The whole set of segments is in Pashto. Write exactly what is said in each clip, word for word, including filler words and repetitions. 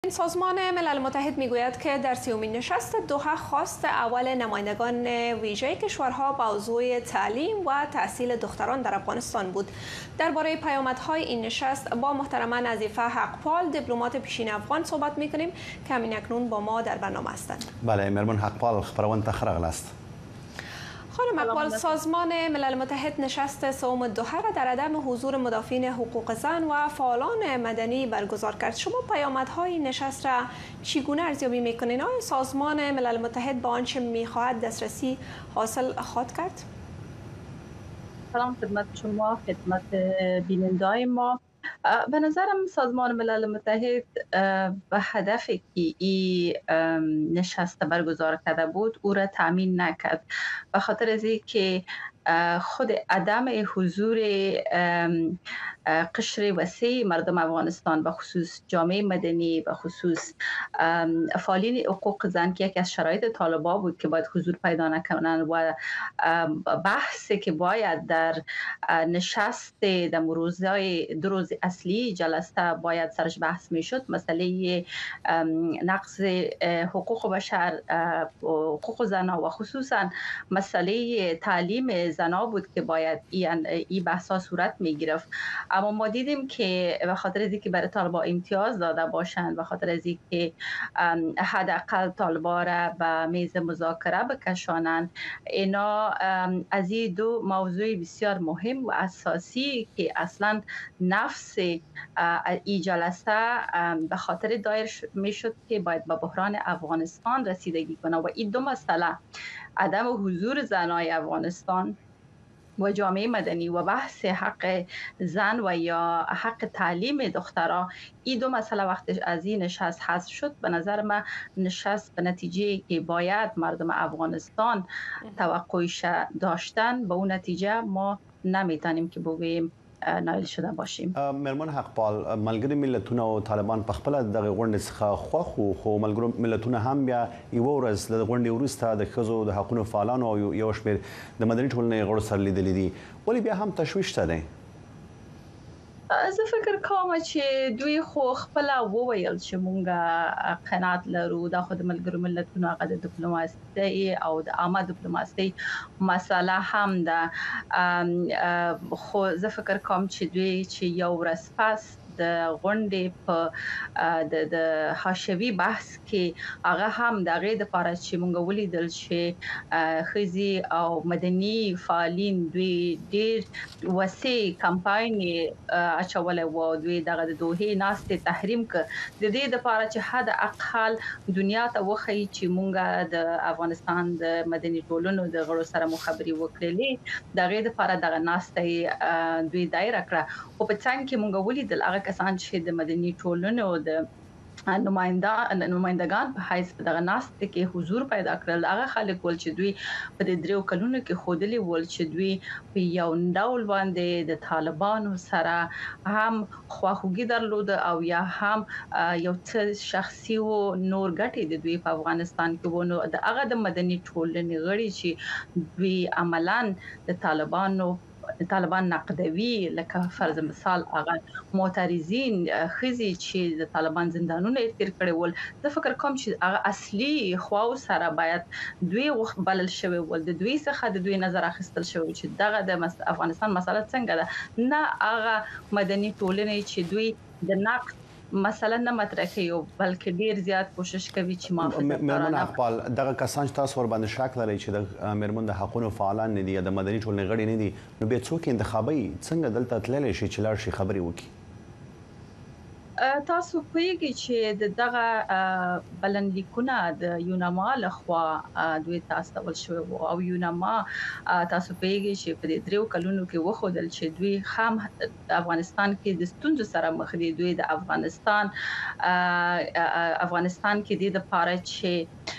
سازمان ملل متحد میگوید که در سیومین نشست دوحه خواست اول نمایندگان ویژه کشورها موضوع تعلیم و تحصیل دختران در افغانستان بود. درباره پیامدهای این نشست با محترمه نظیفه حقپال دیپلمات پیشین افغان صحبت میکنیم که همین اکنون با ما در برنامه هستند. بله، مرمون حقپال خبرون تخرق است. خانم حقپال، سازمان ملل متحد نشست سوم دوحه را در عدم حضور مدافعین حقوق زن و فعالان مدنی برگزار کرد. شما پیامدهای نشست را چگونه ارزیابی میکنین؟ آیا سازمان ملل متحد با آنچه میخواهد دسترسی حاصل خواهد کرد؟ سلام خدمت شما، خدمت بیننده‌های ما. به نظرم سازمان ملل متحد به هدفی که این نشست برگزار کرده بود او را تامین نکرد، به خاطر از اینکه خود عدم حضور قشر وسیع مردم افغانستان به خصوص جامعه مدنی به خصوص فعالین حقوق زن که یکی از شرایط طالبا بود که باید حضور پیدا نکنند و بحثی که باید در نشست در روزهای دو روز اصلی جلسه باید سرش بحث میشد، مسئله نقض حقوق بشر، حقوق زنها و خصوصا مسئله تعلیم زنها بود که باید این ای بحثا صورت می گرفت. اما ما دیدیم که به خاطر از اینکه برای طالبا امتیاز داده باشند، به خاطر از اینکه حداقل طالبا را به میز مذاکره بکشانند، اینا از این دو موضوع بسیار مهم و اساسی که اصلا نفس این جلسه به خاطر دایر می شد که باید به بحران افغانستان رسیدگی کنه و این دو مسئله، عدم حضور زنای افغانستان و جامعه مدنی و بحث حق زن و یا حق تعلیم دخترها، این دو مسئله وقتی از این نشست حذف شد، به نظر من نشست به نتیجه که باید مردم افغانستان توقعش داشتن، به اون نتیجه ما نمیتونیم که بگوییم نایل شده باشیم. مرمون حقپال، ملګری ملتونه او طالبان په خپل دغه غونډې څخه خوښ خو ملګرو ملتونه هم بیا یوه ورځ له غونډې وروسته د ښځو د حقونو فعالانو او یو شمېر د مدني ټولنې غړو سره لیدلي دي، ولې بیا هم تشویش شته دی؟ زه فکر کوم چې دوی خو خپل وویل چې مونږه قناعت لرو، دا خو د ملګرو ملتونو هغه د ډیپلوماسي او د عامه ډیپلوماسي مسله هم ده. خو زه فکر کوم چې دوی چې یو ورځ پس د غونډې په د د حاشوي بحث کې هغه هم د غې د لپاره چې مونږ ولیدل چې ښځې او مدني فعالین دوی ډېر وسیع کمپاین اچولې و، دوی دغه د دوحې ناستې تحریم ک د دې لپاره چې حد اقل دنیا ته وخی چې مونږ د افغانستان د مدني ټولنو د غړو سره مخابري وکړلې، دغه لپاره دغه ناستې دوی دایر کړه. او په څنګه کې مونږ ولیدل هغه کسان چې د مدني ټولنو د نماینده نمایندگان په حیث دغه ناست کې حضور پیدا کړل، هغه خلک ول چې دوی په دې دریو کلونو کې خودلی ول چې دوی په یو ډول باندې د طالبانو سره هم خواخوږي درلود او یا هم یو څه شخصي او نور ګټې د دوی په افغانستان کې ونه د هغه د مدني ټولنې غړي چې دوی عملاً د طالبانو طالبان نقدوي، لکه فرض مثال هغه معترضین خزي چې د طالبان زندانونه تیر کړي ول، د فکر کوم چې هغه اصلي خواو سره باید دوی وخت بلل شوی ول، د دوی څخه د دوی نظر اخیستل شوی چې دغه د افغانستان مسله څنګه ده، نه هغه مدني ټولنې چې دوی د نقد مثلا نه مطرح کوي بلکې ډیر زیات کوشش کوي چې ما مرمون حقپال دغه کسان چې تاسو ور باندې شک لري چې د مرمون د حقونو فعالان نه دي یا د مدني ټولنې غړي نه دي، نو به څوک انتخابي څنګه دلته تللی شي چې لاړ شي خبري وکړي؟ تاسو پوهیږئ چې د دغه بلنلیکونه د یوناما لخوا دوی تاسو شوی او یوناما تاسو پوهیږئ چې په دې دریو کلونو کې وښودل چې دوی خام افغانستان کې د ستونزو سره مخ دي. دوی د افغانستان افغانستان کې د لپاره چې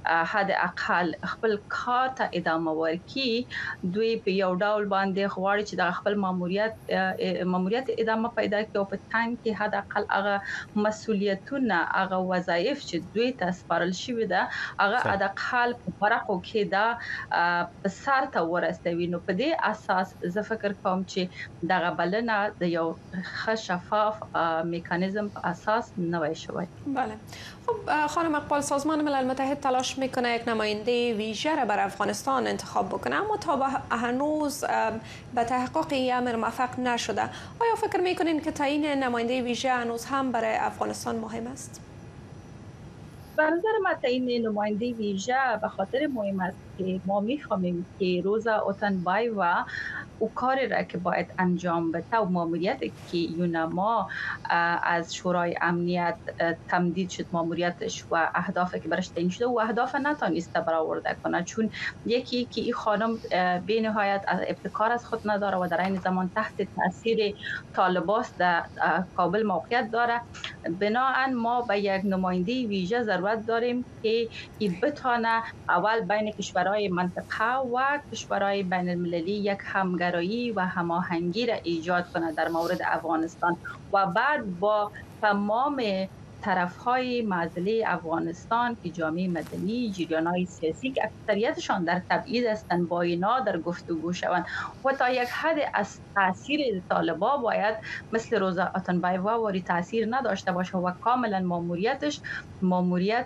حد اقل خپل کار ته ادامه ورکړي دوی په یو ډول باندې غواړي چې د خپل ماموریت ماموریت ادامه پیدا کړي او په تنګ کې حد اقل هغه مسولیتونه هغه وظایف چې دوی ته سپارل شوی ده هغه حد اقل په ورقو کې دا په سر ته ورسوي. نو په دې اساس زه فکر کوم چې دغه بلنه د یو ښه شفاف میکانیزم په اساس نوي شوی. بله. خب خانم اقبال، سازمان ملل متحد تلاش میکنه یک نماینده ویژه را بر افغانستان انتخاب بکنه، اما تا به هنوز به تحقق این امر موفق نشده. آیا فکر میکنین که تعیین نماینده ویژه هنوز هم برای افغانستان مهم است؟ به نظر من تعیین نماینده ویژه به خاطر مهم است که ما می‌فهمیم که روزا اوتنبایوا او کاری را که باید انجام بده و ماموریت که یونما از شورای امنیت تمدید شد ماموریتش و اهدافی که برش تعیین شده و اهداف نتونسته برآورده کنه، چون یکی که این خانم به نهایت ابتکار از خود نداره و در این زمان تحت تاثیر طالبان در کابل موقعیت داره. بنابراین ما به یک نماینده ویژه ضرورت داریم که این بتونه اول بین کشورهای منطقه و کشورهای بین المللی یک همگرایی و هماهنگی را ایجاد کنه در مورد افغانستان و بعد با تمام طرفهای معضله افغانستان که جامعه مدنی، جریان‌های سیاسی که اکثریتشان در تبعید هستند با اینا در گفتگو شوند و تا یک حد از تاثیر طالبان باید مثل روزا اوتنبایوا واری تاثیر نداشته باشه و کاملا ماموریتش ماموریت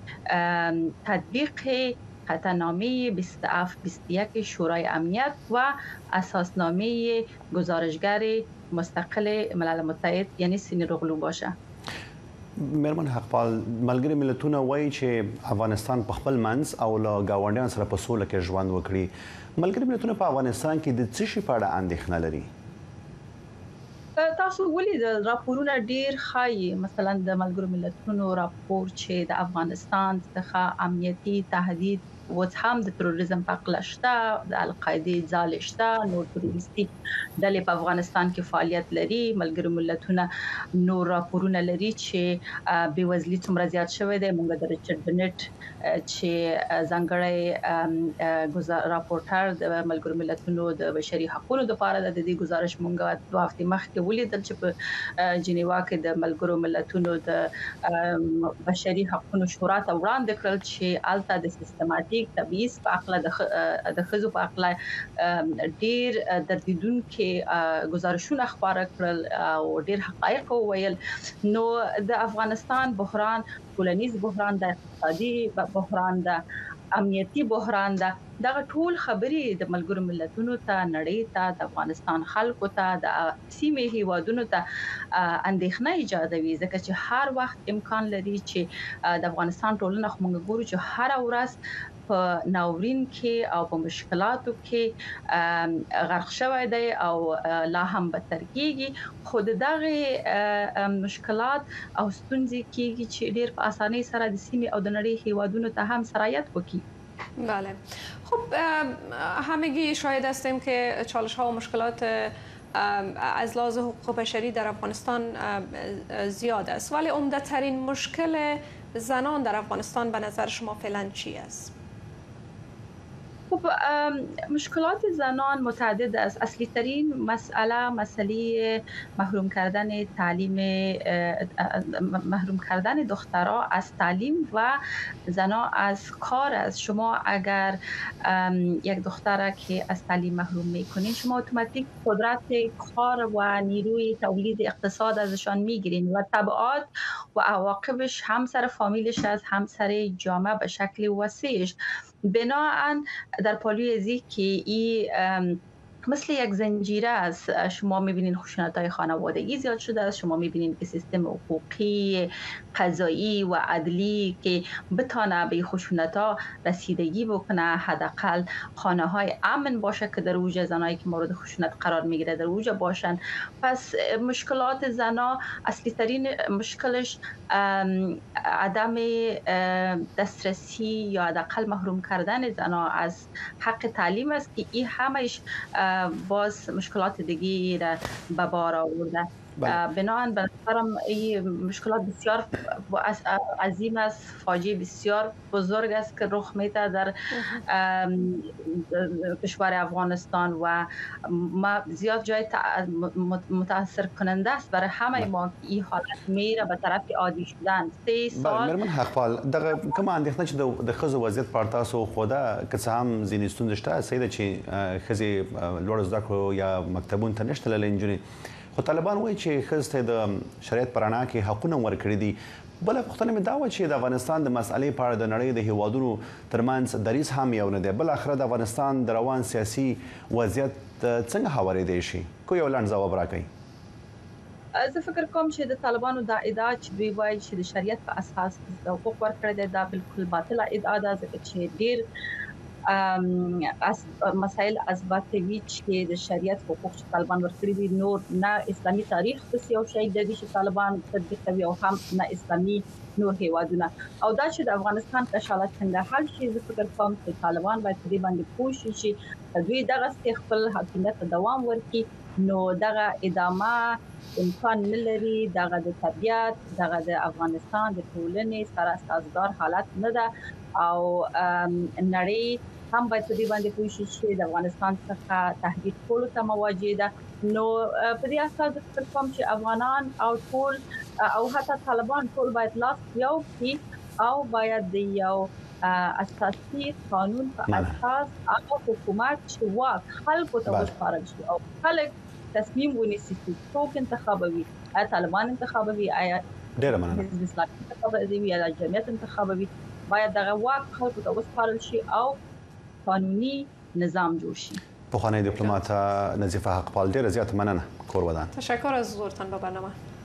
تطبیق قطعنامه بیست و هفت بیست و یک شورای امنیت و اساسنامه گزارشگر مستقل ملل متحد یعنی سینیروغلو باشه. میرمن حقپال، ملګری ملتونه وایي چې افغانستان په خپل منځ او له ګاونډیانو سره په سوله کې ژوند وکړي. ملګری ملتونه په افغانستان کې د څه شي په اړه اندېښنه لري؟ تاسو ولیدل راپورونه ډیر ښایي، مثلا د ملګرو ملتونو راپور چې د افغانستان څخه امنیتي تهدید و هم د تروریزم په اړه شته، د القاعده ځال شته، نور تروریستي ډلې په افغانستان کې فعالیت لري. ملګرو ملتونه نور راپورونه لري چې بېوزلي څومره زیات شوې ده. موږ د ریچارډ بنټ چې ځانګړی راپورټر د ملګرو ملتونو د بشري حقوقو لپاره د دې گزارش موږ دوه هفتې مخکې ولیدل چې په جنیوا کې د ملګرو ملتونو د بشري حقوقو شورا ته وړاندې کړل چې الته د سیستماتیک تبعیض په اړه د خزو په اړه ډیر دردیدونکو گزارشونه خبره کړل او ډیر حقایق وویل. نو د افغانستان بحران ټولنیز بحران د اقتصادي بحران د امنیتي بحران ده. دغه ټول خبرې د ملګرو ملتونو ته نړۍ ته د افغانستان خلکو ته د سیمې هیوادونو ته اندېښنه ایجادوي، ځکه چې هر وخت امکان لري چې د افغانستان ټولنه موږ ګورو چې هر ورځ په ناورین کې او په مشکلاتو کې غرق شوی دی او لا هم بدتر کیږي. خو دغه مشکلات او ستونزې کیږي چې ډیر په اسانۍ سره د سیمې او د نړۍ هیوادونو ته هم سرایت وکړي. بله. خب همگی شاهد هستیم که چالش ها و مشکلات از لحاظ حقوق بشری در افغانستان زیاد است، ولی عمده ترین مشکل زنان در افغانستان به نظر شما فعلا چی است؟ خب مشکلات زنان متعدد است. اصلی ترین مسئله مسئله محروم کردن تعلیم محروم کردن دخترها از تعلیم و زنان از کار است. شما اگر یک دختر که از تعلیم محروم میکنین شما اتوماتیک قدرت کار و نیروی تولید اقتصاد ازشان میگیرین و تبعات و عواقبش هم سر فامیلش است هم سر جامعه به شکل وسیعش. بناهن در پالوی ازی که این مثل یک زنجیره است. شما میبینین خشونت‌های خانوادگی زیاد شده است، شما میبینین که سیستم حقوقی، قضایی و عدلی که بتونه به خشونت‌ها رسیدگی بکنه، حداقل خانه‌های امن باشه که در اوج زنایی که مورد خشونت قرار میگیره در اوج باشن. پس مشکلات زنا اصلی ترین مشکلش عدم دسترسی یا حداقل محروم کردن زنا از حق تعلیم است که این همش باز مشکلات دیگه را به بار آورده. بنابراین به نظرم این مشکلات بسیار عظیم است، فاجعه بسیار بزرگ است که رخ میده در کشور افغانستان و ما زیاد جای متاثر کننده است برای همه ما که این حالت میره به طرف عادی شدن. سه سال مرمن حقپال دغه کوم اندېښنه چې د ښځو وضعیت په اړه تاسو خوده که څه هم ځینې ستونزې شته سیده چې ښځې لوړ زده کړو یا مکتبونو ته نشته تللی نجونې خو طالبان وایي چې ښځو ته د شریعت په رڼا کې حقونه ورکړي دي. بله پوښتنه مې دا وه چې د افغانستان د مسئلې په اړه د نړۍ د هیوادونو ترمنځ دریځ هم یو نه دی. بالاخره د افغانستان د روان سیاسي وضعیت څنګه هوارېدی شي؟ کو یو لنډ ځواب راکړئ. زه فکر کوم چې د طالبانو دا ادعا چې دوی وایي چې د شریعت په اساس د حقوق ورکړی دی دا بالکل باطله ادعا ده، ځکه چې ډېر مسایل اثباتوي چې د شریعت حقوق چې طالبان ورکړي دي نور نه اسلامي تاریخ پسې یو شی دی چې طالبان تطبیق کوي او هم نه اسلامي نور هیوادونه. او دا چې د افغانستان کشالت څنګه حل شي، زه فکر کوم چې طالبان باید په دې باندې پوه شي چې دوی دغه خپل حاکمیت ته دوام ورکړي نو دغه ادامه امکان نه لري. دغه د طبیعت دغه د افغانستان د ټولنې سره سازگار حالت نه ده او نړۍ هم باید په دې باندې پوه شي چې د افغانستان څخه تهدید کولو ته مواجه ده. نو په دې اساس فکر کوم چې افغانان او ټول او حتی طالبان ټول باید لاس یو کړي او باید د یو اساسي قانون په اساس هغه حکومت چې واک خلکو ته وسپارل شي او خلک تصمیم ونیسي چې څوک انتخابوي، آیا طالبان انتخابوي، آیا ډېره مننه حزب اسلامي انتخابوي یا جمعیت انتخابوي، باید دغه واک خلکو ته وسپارل شي او قانوني نظام جوړ شي. پخوانی دیپلمات نظیفه حقپال ډېره زیاته مننه. کور ودان. تشکر از حضورتان به برنامه.